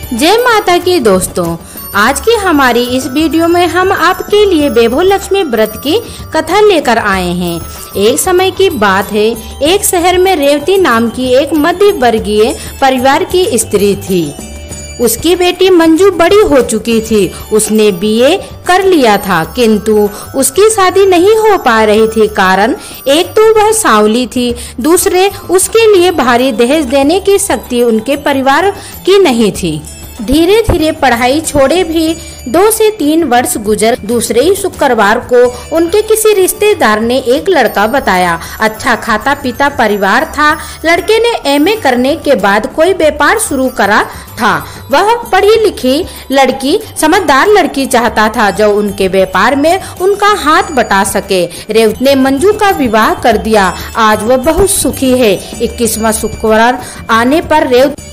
जय माता की दोस्तों, आज की हमारी इस वीडियो में हम आपके लिए वैभव लक्ष्मी व्रत की कथा लेकर आए हैं। एक समय की बात है, एक शहर में रेवती नाम की एक मध्य वर्गीय परिवार की स्त्री थी। उसकी बेटी मंजू बड़ी हो चुकी थी। उसने बीए कर लिया था, किंतु उसकी शादी नहीं हो पा रही थी। कारण एक तो वह सांवली थी, दूसरे उसके लिए भारी दहेज देने की शक्ति उनके परिवार की नहीं थी। धीरे धीरे पढ़ाई छोड़े भी 2 से 3 वर्ष गुजर। दूसरे ही शुक्रवार को उनके किसी रिश्तेदार ने एक लड़का बताया। अच्छा खाता पीता परिवार था। लड़के ने एमए करने के बाद कोई व्यापार शुरू करा था। वह पढ़ी लिखी लड़की, समझदार लड़की चाहता था जो उनके व्यापार में उनका हाथ बटा सके। रेवती ने मंजू का विवाह कर दिया। आज वह बहुत सुखी है। 21वां शुक्रवार आने पर रेवती